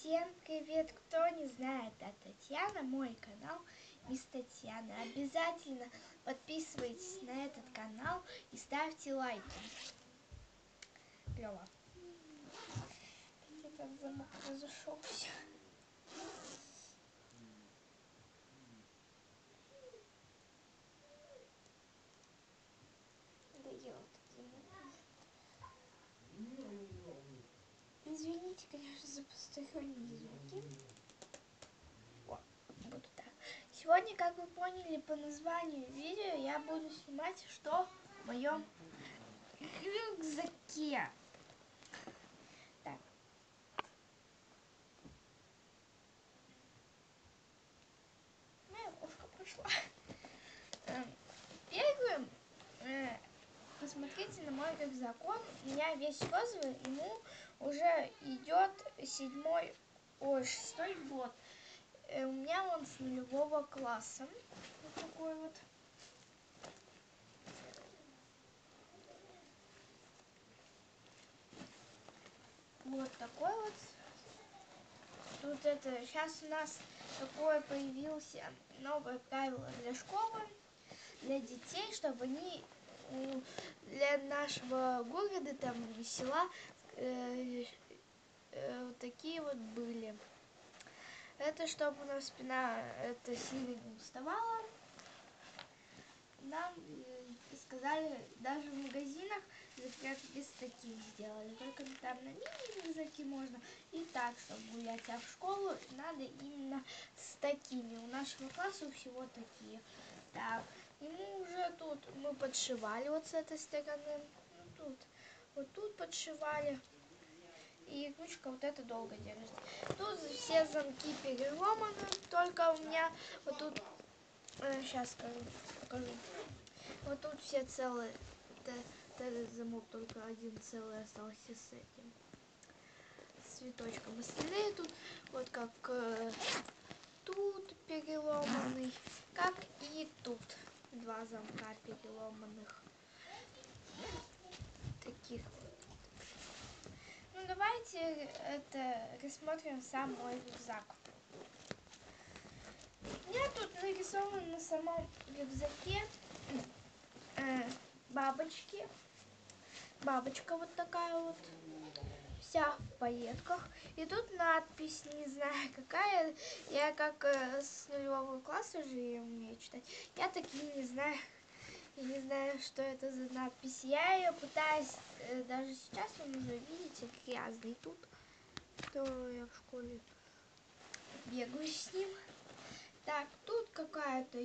Всем привет! Кто не знает, это Татьяна, мой канал Мисс Татьяна. Обязательно подписывайтесь на этот канал и ставьте лайки. Клево. Этот замок разошелся. Извините, конечно, за посторонние звуки. Вот так. Сегодня, как вы поняли по названию видео, я буду снимать, что в моем рюкзаке. Так. Моя кошка пошла. Первым посмотрите на мой рюкзак. Он у меня весь розовый, ему уже идет 6-й год. У меня он с 0-го класса. Вот такой вот. Вот такой вот. Тут это, сейчас у нас такое появился новое правило для школы, для детей, чтобы они для нашего города, там, села, такие вот были. Это чтобы у нас спина сильно не уставала. Нам сказали, даже в магазинах запрет без таких сделали. Только там на мини-рюкзаки можно. И так, чтобы гулять. А в школу надо именно с такими. У нашего класса всего такие. Так, ему уже тут мы подшивали вот с этой стороны. Ну, вот тут подшивали. И ручка вот это долго держит. Тут все замки переломаны. Только у меня вот тут... Сейчас покажу. Вот тут все целые. Этот замок только один целый остался с этим цветочком. Остальные тут вот как тут переломанный, как и тут 2 замка переломанных. Таких вот. Ну давайте рассмотрим сам мой рюкзак. У меня тут нарисовано на самом рюкзаке бабочки. Бабочка вот такая вот. Вся в пайетках. И тут надпись, не знаю какая. Я как с 0-го класса уже умею читать. Я такие не знаю. Я не знаю, что это за надпись. Я ее пытаюсь, даже сейчас он уже, видите, грязный тут. То я в школе бегаю с ним. Так, тут какая-то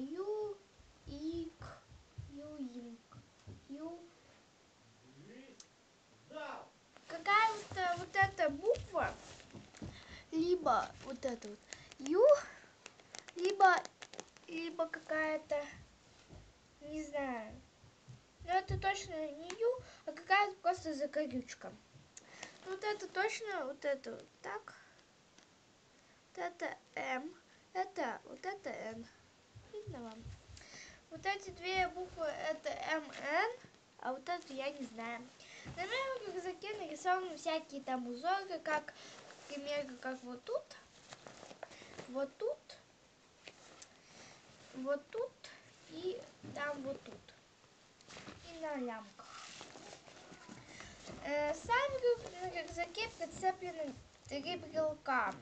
какая-то вот эта буква, либо вот это вот Ю, либо какая-то, не знаю, но это точно не Ю, а какая-то просто закорючка. Вот это точно, вот это вот так, вот это М, вот это Н. Видно вам? Вот эти две буквы это МН, а вот это я не знаю. На моем рюкзаке нарисованы всякие там узоры, как, к примеру, как вот тут, вот тут и там вот тут. И на лямках. Сам на рюкзаке прицеплены 3 брелка.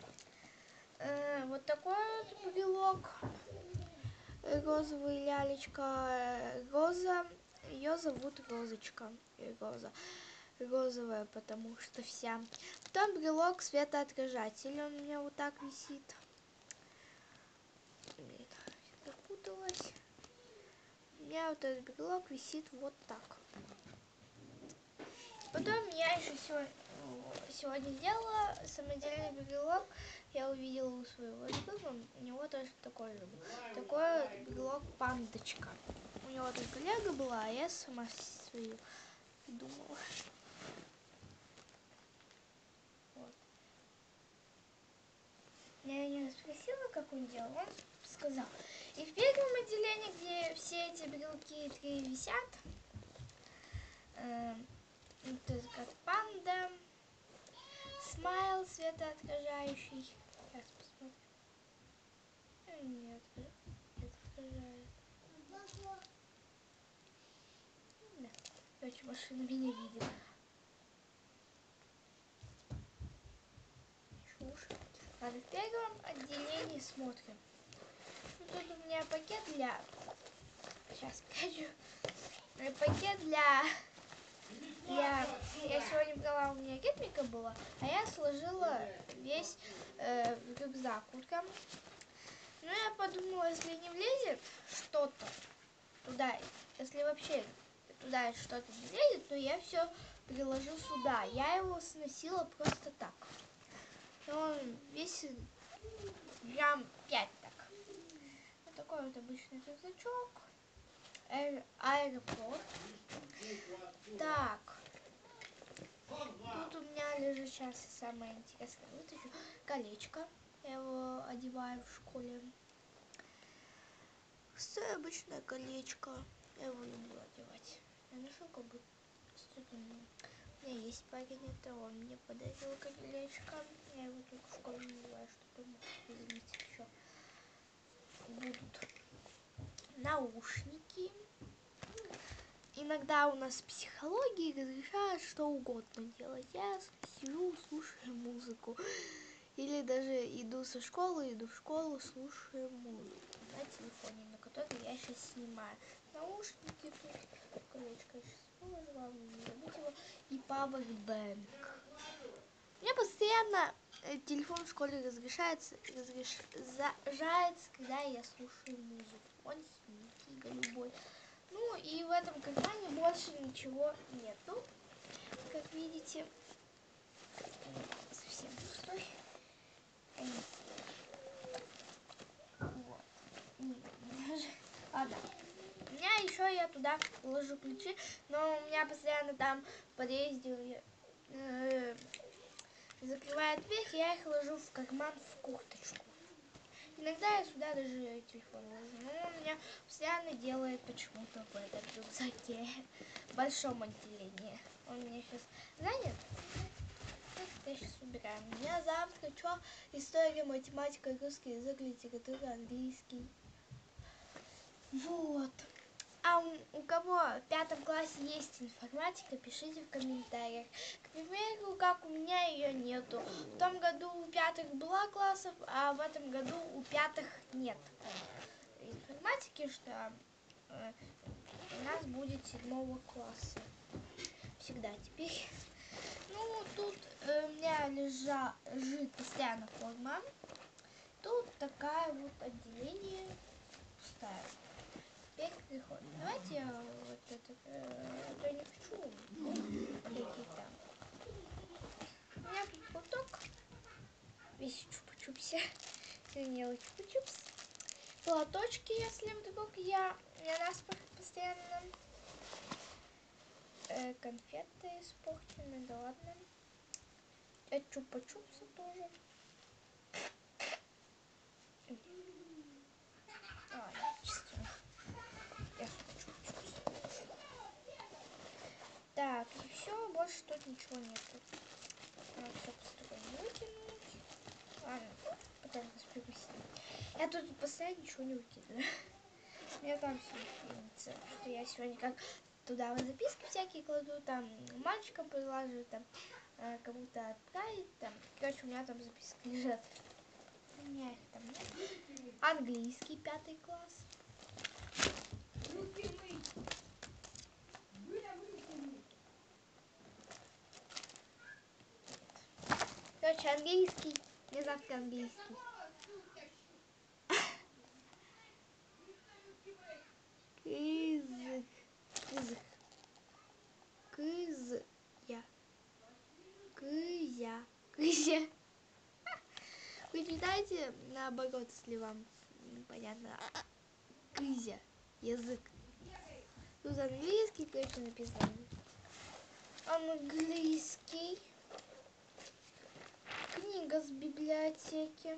Вот такой вот брелок. Розовый лялечка, Роза, ее зовут Розочка, розовая, потому что вся. Потом брелок светоотражатель, он у меня вот так висит. Запуталась. У меня вот этот брелок висит вот так. Потом я еще сегодня сделала самодельный брелок. Я увидела у своего друга, у него тоже такой же был. Такой брелок пандочка. У него только лего была, а я сама свою думала. Вот. Я его спросила, как он делал, он сказал. И в первом отделении, где все эти брелки 3 висят, вот это как панда, смайл светоотражающий. Сейчас посмотрим. Нет, не отражает. Да. Короче, машина меня видит. Чушь. Ладно, в первом отделении смотрим. Ну, тут у меня пакет для... Сейчас покажу. Пакет для... Я сегодня брала, у меня кетмика была, а я сложила весь в рюкзак утром. Ну, я подумала, если не влезет что-то туда, если вообще туда что-то не влезет, то я все приложу сюда. Я его сносила просто так. Он весит грамм 5 так. Вот такой вот обычный рюкзачок. Аэропорт. Так. Тут у меня лежит сейчас самое интересное. Вытащу колечко. Я его одеваю в школе. Простое обычное колечко. Я его люблю одевать. Я ношу как бы... У меня есть парень, это он мне подарил колечко. Я его только в школе надеваю, чтобы извините, еще будут наушники. Иногда у нас в психологии разрешают что угодно делать. Я сижу, слушаю музыку. Или даже иду со школы, иду в школу, слушаю музыку на телефоне, на который я сейчас снимаю. Наушники тут, колечко я сейчас положу, вам не забудь его. И пауэрбэнк. Мне постоянно телефон в школе разрешается, когда я слушаю музыку. Он синенький, голубой. Ну и в этом кармане больше ничего нету. Как видите, совсем пустой. Вот. Ладно. У меня еще я туда ложу ключи, но у меня постоянно там в подъезде закрывает дверь, я их ложу в карман в курточку. Иногда я сюда даже телефон ложу, но он меня постоянно делает почему-то в этом рюкзаке, в большом отделении. Он у меня сейчас занят. Я сейчас убираю. У меня завтра что? История, математика, русский язык, литература, английский. Вот. А у кого в 5 классе есть информатика, пишите в комментариях. К примеру, как у меня ее нету. В том году у 5 была классов, а в этом году у 5 нет информатики, что у нас будет 7 класса. Всегда теперь. Ну, тут у меня лежит постоянно форма. Тут такая вот отделение пустая. Теперь приходит. Давайте я вот это, я не хочу какие-то. У меня тут платок. Весь чупа-чупсе. Вернее, чупа-чупс. Платочки, если вдруг я наспорт постоянно. Конфеты испорчены, да ладно. Это чупа-чупсы тоже. Так, и все, больше тут ничего нету. Надо все постоянно выкинуть. Ладно, потом разберусь. Я тут постоянно ничего не выкидываю. Мне там все что я сегодня как туда вот записки всякие кладу, там мальчикам предложу, там кому-то отправить, там. Короче, у меня там записки лежат. У меня их там нет. Английский 5 класс. Короче, английский. Мне завтра английский. Язык. Кызя. Кызя. Вы читаете наоборот, если вам непонятно. Кызя. Язык. Тут английский, короче, написано. Английский. Книга с библиотеки.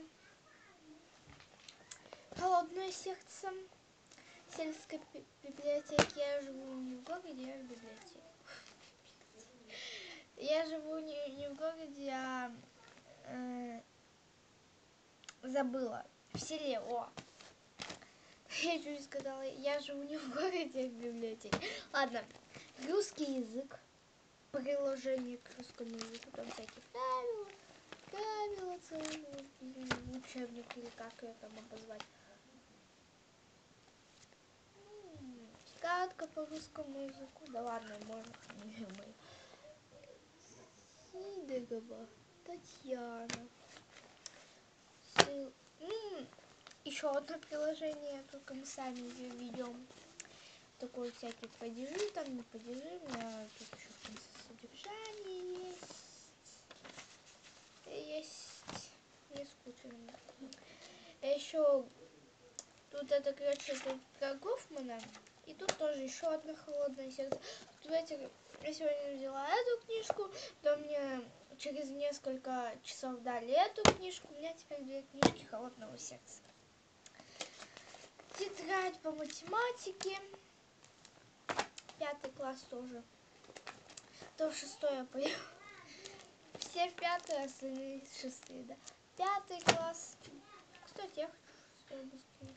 Холодное сердце. Сельской библиотеки. Я живу не в городе, я в библиотеке. Я живу не в городе, а забыла. В селе, о. Я чуть сказала, я живу не в городе, а в библиотеке. Ладно, русский язык. Приложение к русскому языку, там всякие правила целые, учебник, или как ее там обозвать. Сказка по русскому языку, да ладно, можно фамилию мою. Сидорова Татьяна. Еще одно приложение, только мы сами ее ведем. Такой всякие падежи, там не падежи, у меня тут еще в конце содержание есть. Не скучно. А еще тут это, короче, это про Гофмана. И тут тоже еще одно холодное сердце. Тут, я сегодня взяла эту книжку, то мне через несколько часов дали эту книжку. У меня теперь 2 книжки холодного сердца. Тетрадь по математике. 5 класс тоже. То в 6 я поехала. Все в 5, остальные в 6, да. 5 класс. Кстати, я хочу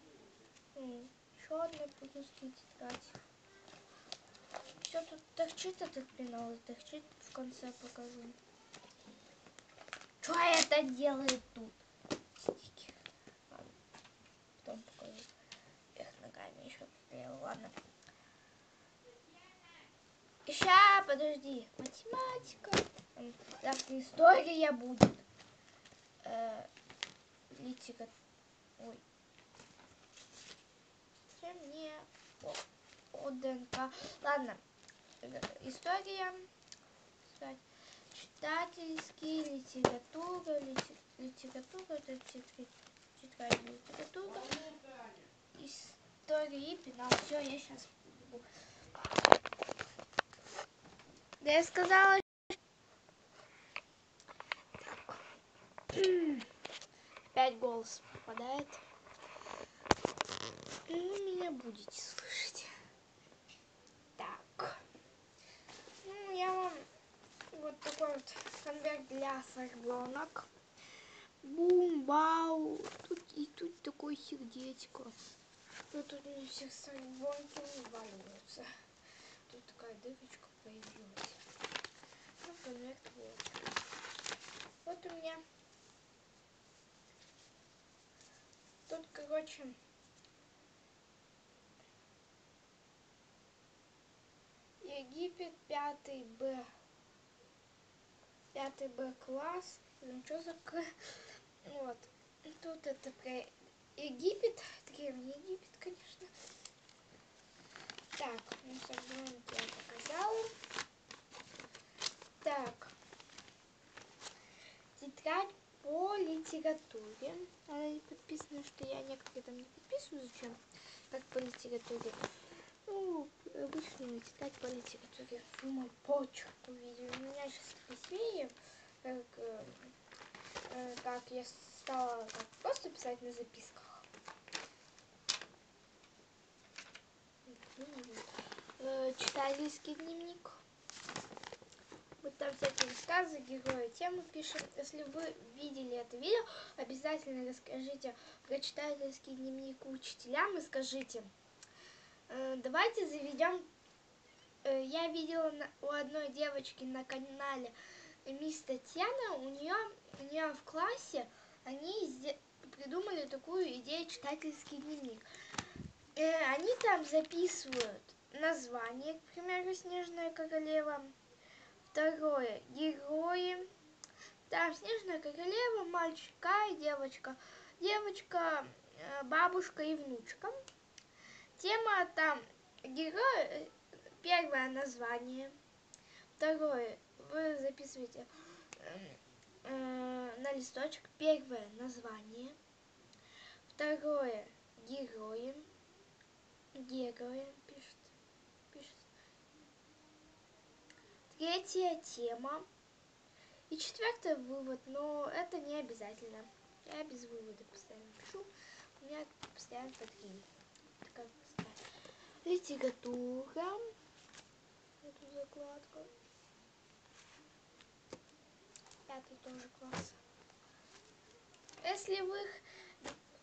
еще одна по-русски тетрадь. Все тут торчит этот пенал, торчит, в конце покажу. Что это делает тут? Стики. Ладно, потом покажу. Эх, ногами еще приклеила, ладно. Ща, подожди. Математика. Завтра история будет. Литика. Ой. Чем мне ОДНК. Ладно. История. Читательский, литература. Литература. Это тетрадь литература. История и пенал. Все, я сейчас. Да я сказала. 5 голос попадает. Меня будете слышать. Так. Я вам вот такой вот конверт для фарбонок. Бум-бау. Тут такое сердечко. Но тут не все фарбонки вываливаются. Тут такая дырочка появилась. Ну, конверт вот. Вот у меня. Тут, короче, Египет 5 Б. 5 Б класс. Ну, что за вот. Тут это про Египет. Древний Египет, конечно. Так, ну, фарбонки я показала. Так. Тетрадь по литературе. Она не подписана, что я некоторые там не подписываю. Зачем? Как по литературе. Ну, обычную тетрадь по литературе. Вы мой почерк увидели. У меня сейчас присвеем, как я стала просто писать на записках. Читательский дневник. Вот там всякие рассказы, герои, темы пишем. Если вы видели это видео, обязательно расскажите про читательский дневник учителям и скажите. Давайте заведем. Я видела у одной девочки на канале Мисс Татьяна, у нее в классе они придумали такую идею читательский дневник. Они там записывают название, к примеру, Снежная королева. Второе, герои. Там Снежная королева, мальчика и девочка. Девочка, бабушка и внучка. Тема там герой, первое название. Второе, вы записываете на листочек первое название. Второе, герои. Герои пишет. Третья тема. И четвертый вывод, но это не обязательно. Я без вывода постоянно пишу. У меня постоянно по 3. Литература. Эту закладка. 5 тоже класс. Если вы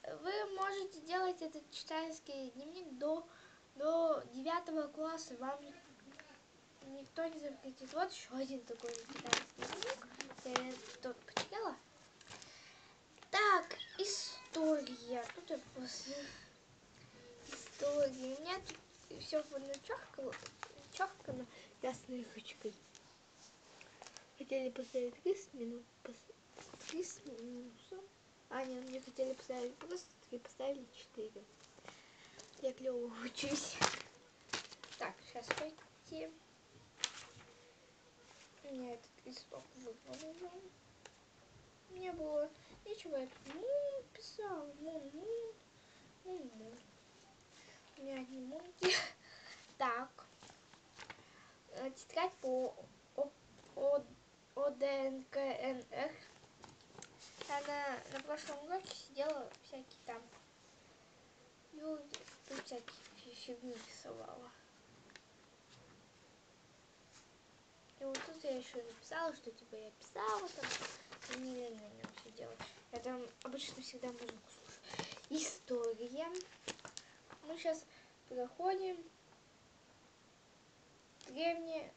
вы можете делать этот читательский дневник до 9 класса. Вам никто не запретит. Вот еще один такой читательский дневник. Я тут потеряла. Так, история. Тут после истории. У меня тут все начеркано красной ручкой. Хотели поставить 30 минут. 30 минусов. А, нет, мне хотели поставить просто 3, поставили 4. Я клево учусь. Так, сейчас пойти. У меня этот листок выпал. Не было ничего. Я тут писала. У меня одни мунки. Так. Тетрадь по ОДНКНР. Она на прошлом уроке сидела всякие там. Тут всякие фигни рисовала. И вот тут я еще написала, что типа я писала там. Не лень на нем все делать. Я там обычно всегда музыку слушаю. История. Мы сейчас проходим древние...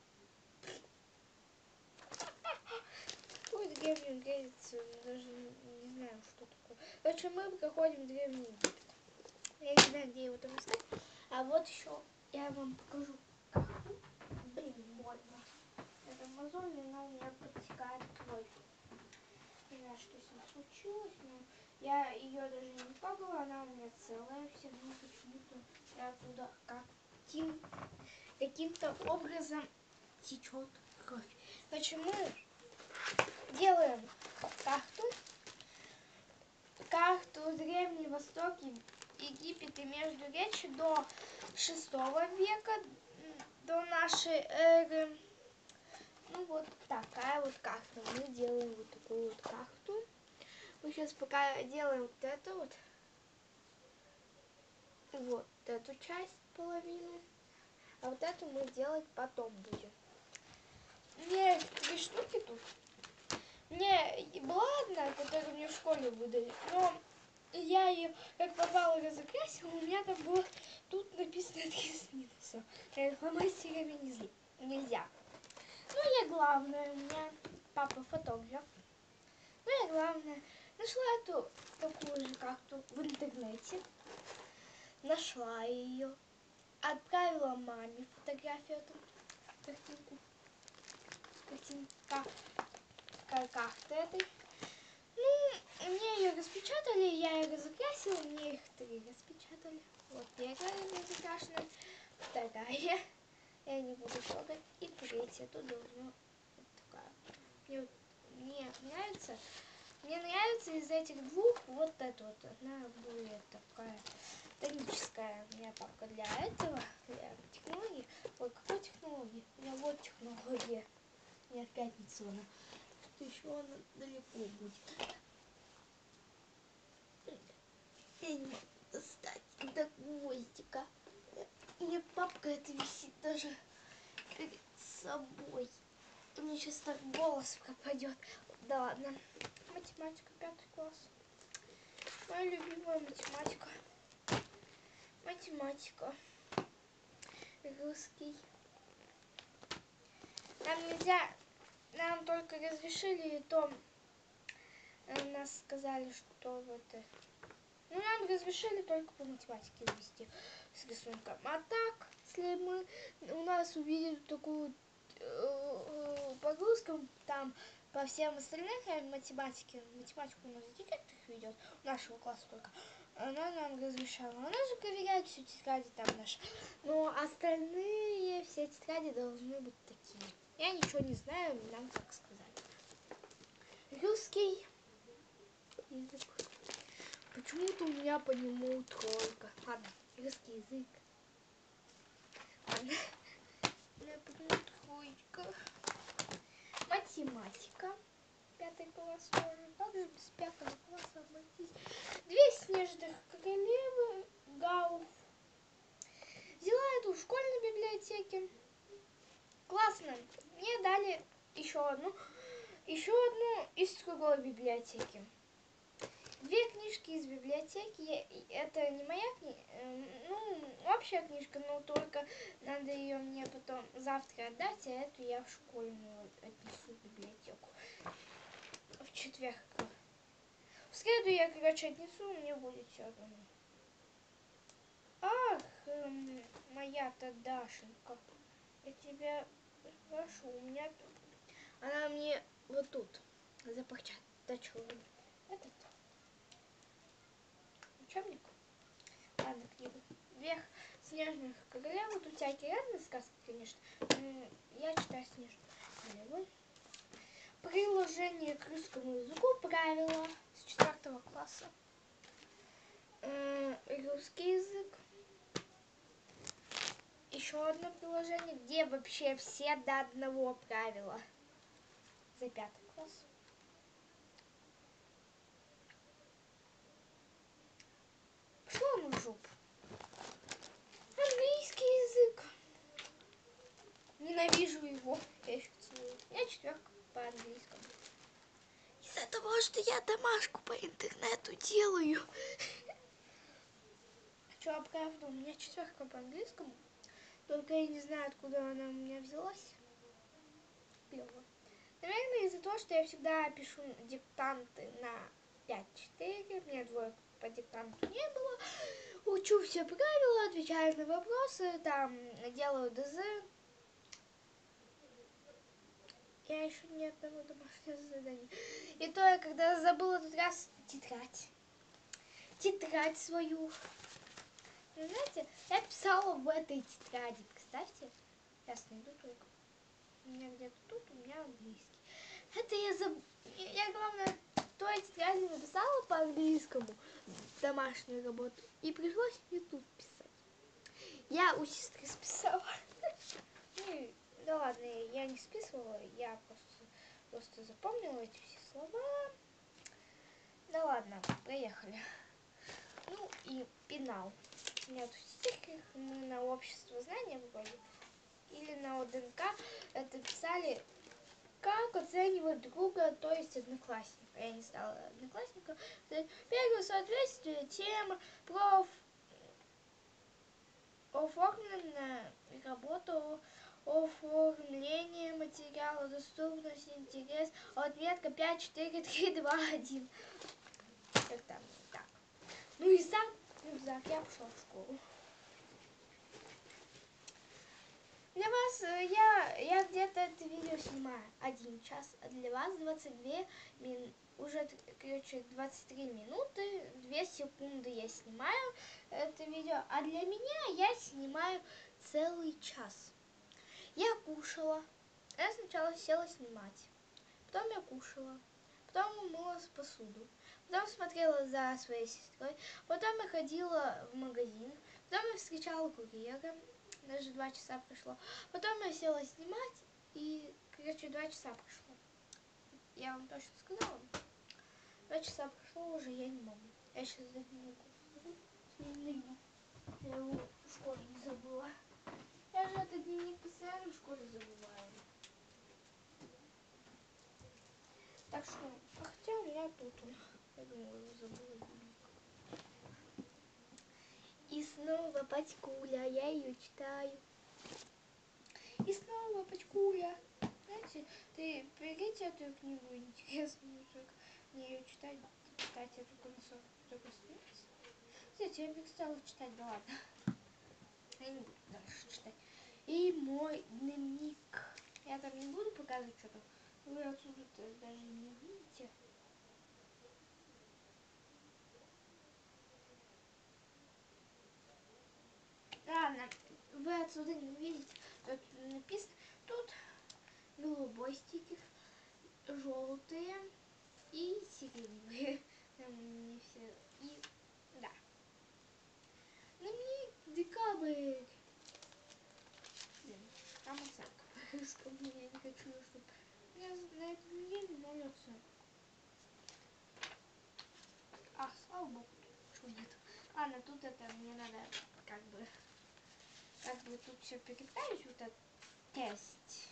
Какую древнюю Грецию? Даже не знаю, что такое. Короче, мы проходим древний Египет. Я не знаю, где его там искать. А вот еще я вам покажу карту. Блин, больно. Это мозоль, она у меня подтекает кровь. Не знаю, что с ней случилось, но я ее даже не трогала, она у меня целая, все равно почему-то оттуда каким-то образом течет кровь. Почему делаем карту Древний Восток, Египет и Междуречье до 6 века, до нашей эры. Ну вот такая вот карта. Мы делаем вот такую вот карту. Мы сейчас пока делаем вот эту вот эту часть половину, а вот эту мы делать потом будем. Мне 3 штуки тут. Мне была одна, которую мне в школе выдали, но я ее как попало разукрасила, у меня там было тут написано 3 с минусом. Фломастерами нельзя. Ну, я главное, у меня папа фотограф. Ну, я главное, нашла эту такую же карту в интернете. Нашла ее. Отправила маме фотографию эту картинку. Карты этой. Ну, мне ее распечатали, я ее разукрасила, мне их 3 распечатали. Вот первая разукрашенная, вторая, я не буду трогать, и третья, тут должна вот такая. Мне нравится из этих двух вот эта вот, она более такая тоническая. У меня папка для этого, для технологии. Ой, какой технологии? У меня вот технология. У меня в пятницу она. Что еще она далеко будет. Я не могу достать до гвоздика. Мне папка это висит даже перед собой. Мне сейчас так голос пропадет. Да ладно. Математика, 5 класс. Моя любимая математика. Математика. Русский. Нам нельзя, нам только разрешили, и то нас сказали, что это... Ну, нам разрешили только по математике вести с рисунком. А так, если у нас увидят такую погрузку там по всем остальным математику у нас директор ведет, нашего класса только, она нам разрешала. Она же проверяет все тетради там наши. Но остальные все тетради должны быть такие. Я ничего не знаю, нам так сказали. Русский язык. Почему-то у меня по нему тройка. Ладно, русский язык. Ладно. У меня по нему тройка. Математика. 5 класс тоже. Как же без 5 класса обойтись? 2 снежных королевы. Гауф. Взяла эту в школьной библиотеке. Классно. Мне дали еще одну из другой библиотеки. две книжки из библиотеки. Это не моя книга, ну, общая книжка, но только надо ее мне потом завтра отдать, а эту я в школьную отнесу в библиотеку. В четверг. В среду я, короче, отнесу, мне будет все равно. Ах, моя-то Дашенька, я тебя прошу, у меня тут. Она мне вот тут запечатала. Этот учебник. Ладно, книгу. Вверх снежных королев. Тут всякие разные сказки, конечно. Я читаю снежную королеву. Приложение к русскому языку. Правила с 4 класса. Русский язык. Еще одно приложение, где вообще все до одного правила. За 5 класс. Пошла на жопу. Английский язык. Ненавижу его. Я еще целую. Я 4 по английскому. Из-за того, что я домашку по интернету делаю. Что, правда, у меня 4 по английскому. Только я не знаю, откуда она у меня взялась. Клево. Наверное, из-за того, что я всегда пишу диктанты на 5-4. Мне 2 по диктанту не было. Учу все правила, отвечаю на вопросы, там делаю ДЗ. Я еще ни одного домашнего задания. И то я когда забыла тут раз тетрадь свою. Вы знаете, я писала в этой тетради, представьте. Сейчас найду только. У меня где-то тут, у меня английский. Это я главное, в той тетради написала по-английскому домашнюю работу. И пришлось мне тут писать. Я у сестры списала. Ну, да ладно, я не списывала, я просто запомнила эти все слова. Да ладно, проехали. Ну и пенал. Нет, в стихах мы на общество знания вроде или на ОДНК это писали, как оценивать друга, то есть одноклассника. Я не стала одноклассником. Первое соответствие, тема, оформленная работа, оформление материала, доступность, интерес, отметка 5, 4, 3, 2, 1. Как там? Так. Ну и сам рюкзак, я пошла в школу. Для вас я где-то это видео снимаю 1 час, а для вас 22 минуты. Уже, короче, 23 минуты, 2 секунды я снимаю это видео, а для меня я снимаю целый час. Я кушала, я сначала села снимать, потом я кушала, потом умыла посуду, потом смотрела за своей сестрой, потом я ходила в магазин, потом я встречала курьера, даже 2 часа прошло, потом я села снимать, и, короче, 2 часа прошло. Я вам точно сказала. 2 часа прошло уже, я не могу. Я сейчас за дневник я его в школе не забыла. Я же этот дневник постоянно в школе забываю. Так что, хотя у меня тут он. Я думала, его забыла дневник. И снова Патькуля, я ее читаю. И снова Патькуля. Знаете, ты берите эту книгу интересную, только мне ее читать, я только на 40 страниц. Кстати, я перестала читать, да ладно. Я не буду дальше читать. И мой дневник. Я там не буду показывать, что там. Вы отсюда даже не видите. Ладно, вы отсюда не видите. Тут написано. Тут голубой стикер, желтые и сиреневые. Там не все. И да. Дневник декабрь. Блин, там оценка по-русскому. Я не хочу, чтобы я на этой неделе 0 оценок. А, слава богу, что нет. Ладно, тут это мне надо как бы тут все переправить, вот этот тест.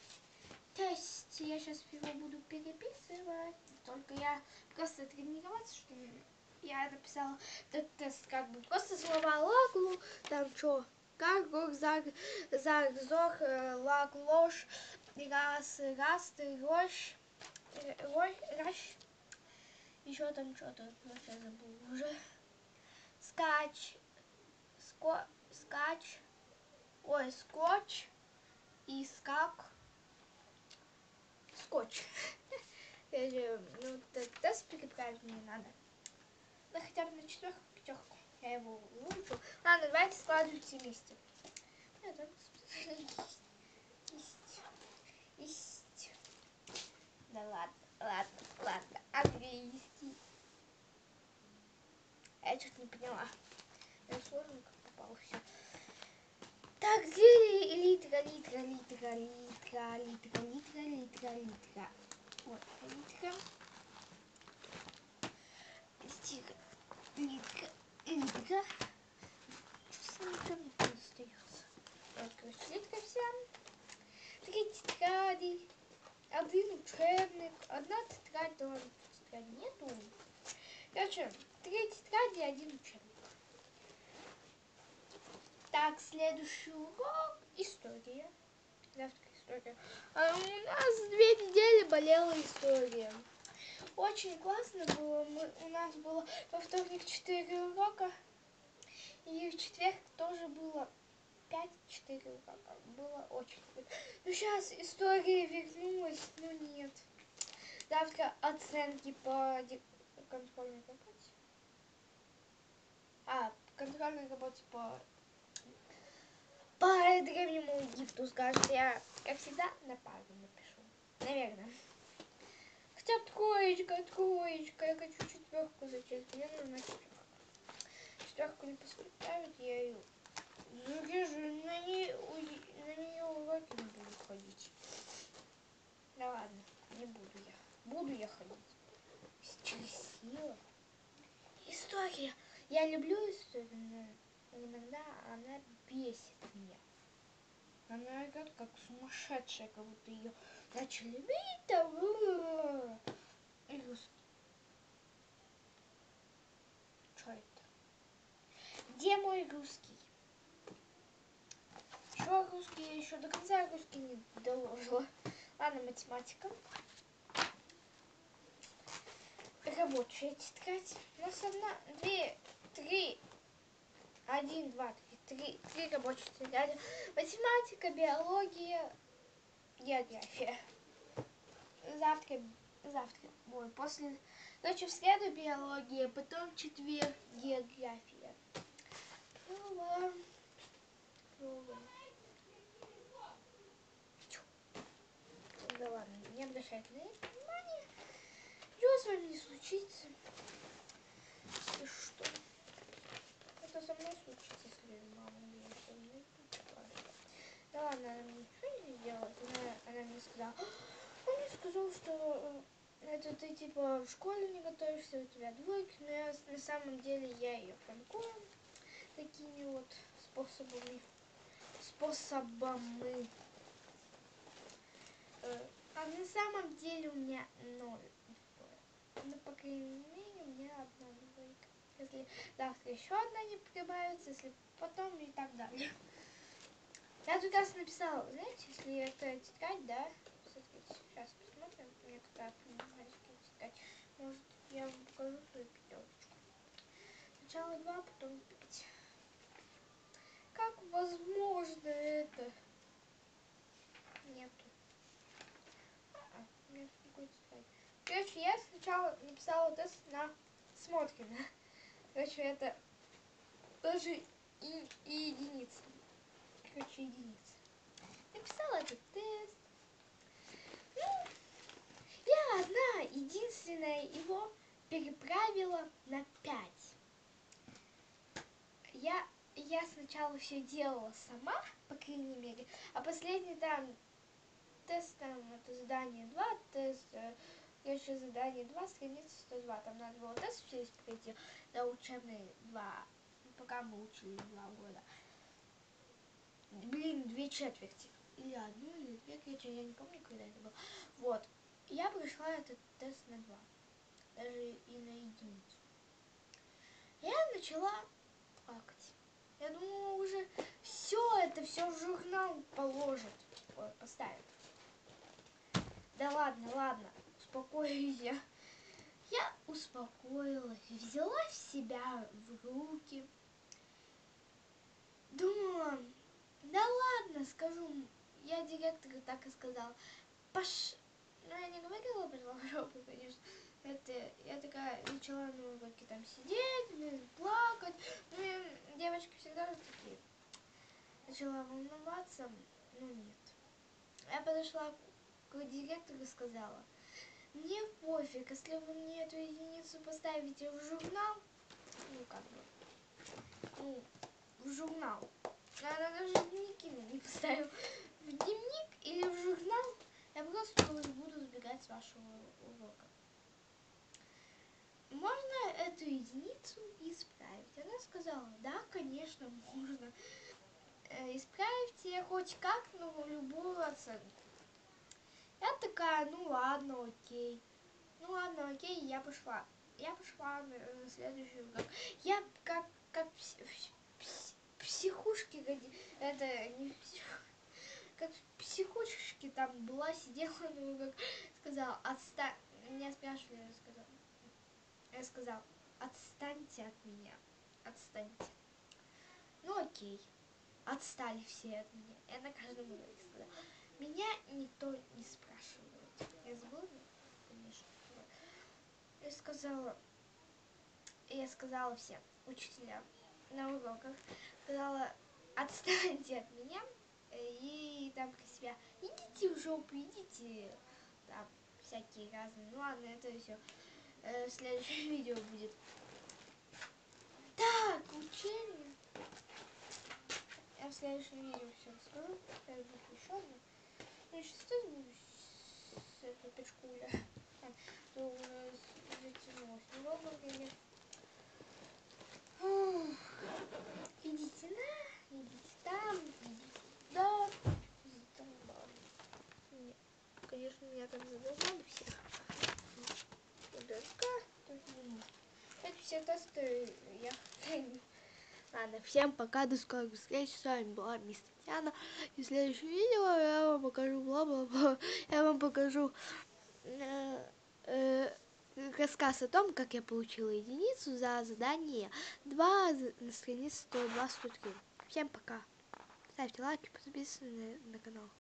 Я сейчас его буду переписывать. Только я просто тренироваться, что ли. я написала этот тест как бы просто слова лаглу, там что, как гор, заг, зог, лаг, ложь, раз, ты, рощ, рощ, еще там что-то, я забыл уже. Скач, скач, ой, скотч и скак, скотч. Ну, тест переправить мне надо. Ну, хотя бы на 4-ку, 5-ку. Я его выучу. Ладно, давайте складывайте вместе. Есть. Да ладно. Английский. Я что-то не поняла. Я сложно как попало все. Так, литра. Вот, литра. Литра. Что мне остается? Вот, короче, литра вся. 3 тетради. 1 учебник. 1 тетрадь, 2 тетради нету. Короче, 3 тетради, 1 учебник. Так, следующий урок. История. Завтра история. А у нас 2 недели болела история. Очень классно было. У нас было во вторник 4 урока. И в четверг тоже было 5-4 урока. Было очень круто. Но сейчас история вернулась, но нет. Завтра оценки по контрольной работе. Контрольной работе по Древнему Египту, скажет. Я, как всегда, на пару напишу. Наверное. Хотя троечка. Я хочу 4-ку зачесть. Мне нужна 4-ка. 4-ку не поставить, я ее зарежу. На нее уроки не буду ходить. Да ладно, не буду я. Буду я ходить. Через силу. История. Я люблю историю, но иногда она бесит меня. Она идет как сумасшедшая, как будто ее начали бить там. И русский. Что это? Где мой русский? Что русский? Я еще до конца русский не доложила. Ладно, математика. Рабочая тетрадь. У нас 1, 2, 3 рабочих тетради. Математика, биология, география. Завтра, после, короче, в среду биология, потом в четверг география. Да ладно, не обращайте на это внимание. Ничего с вами не случится. И что? Это со мной случится, если мама не со мной. Да ладно, она мне ничего не сделала. Она мне сказала, он мне сказал, что это ты типа в школе не готовишься, у тебя двойки, но на самом деле я ее пранкую такими вот способами. А на самом деле у меня 0. Но по крайней мере у меня 1 двойка. Если завтра еще 1 не прибавится, если потом и так далее. Я тут раз написала, знаете, если это тетрадь, да, смотрите, сейчас посмотрим, мне какая тетрадь. Может, я вам покажу свою 5. Сначала 2, потом 5. Как возможно это? Нету. Нет какой тетради. Короче, я сначала написала тест на Смотрина. Короче, это тоже и единица. Короче, единица. Написала этот тест. Ну, я одна, единственная его переправила на 5. Я сначала все делала сама, по крайней мере, а последний там тест, там это задание 2, тест, короче, задание 2, страница 102. Там надо было тест все пройти на учебные 2, пока мы учили 2 года. Блин, 2 четверти. Или 1, или 2, короче, я не помню, когда это было. Вот. Я прошла этот тест на 2. Даже и на единицу. Я начала плакать. Я думала, уже все это, все в журнал положат, поставят. Да ладно, ладно, успокоюсь я. Я успокоилась, взяла себя в руки. Думала, да ладно, скажу. Я директору так и сказала. Ну, я не говорила про Европу, конечно. Это я такая начала на уроке там сидеть, плакать. Ну, и девочки всегда же такие. Начала волноваться, но нет. Я подошла к директору и сказала, мне пофиг, если вы мне эту единицу поставите в журнал, ну как бы, ну, в журнал. Она даже в дневники не поставила. В дневник или в журнал я просто буду сбегать с вашего урока. Можно эту единицу исправить? Она сказала, да, конечно, можно. Исправьте хоть как, ну, любую оценку. Я такая, ну ладно, окей. Ну ладно, окей, я пошла. Я пошла на следующий урок. Я как психушки, это не как психушки там была, сидела, ну как сказала, отстань. Меня спрашивали, я сказала, отстаньте от меня, отстаньте. Ну окей, отстали все от меня. Я на каждом уроке сказала, меня никто не спрашивает. Я забыла, конечно. Я сказала всем учителям на уроках, сказала, отстаньте от меня, и там про себя, идите в жопу, идите, там всякие разные. Ну ладно, это все в следующем видео будет. Так, учение. Я в следующем видео все расскажу. Сейчас будет еще одно. Ну, сейчас тоже буду с этой пешкуля. То уже затянулось немного времени. Идите на, идите там, идите туда. Нет, конечно, меня там задолбали всех. Доска. Это все тесты я храню. Ладно, всем пока, до скорых встреч. С вами была мисс Татьяна. И в следующем видео я вам покажу бла-бла-бла. Я вам покажу рассказ о том, как я получила единицу за задание 2 на странице 102-103. Всем пока. Ставьте лайки, подписывайтесь на канал.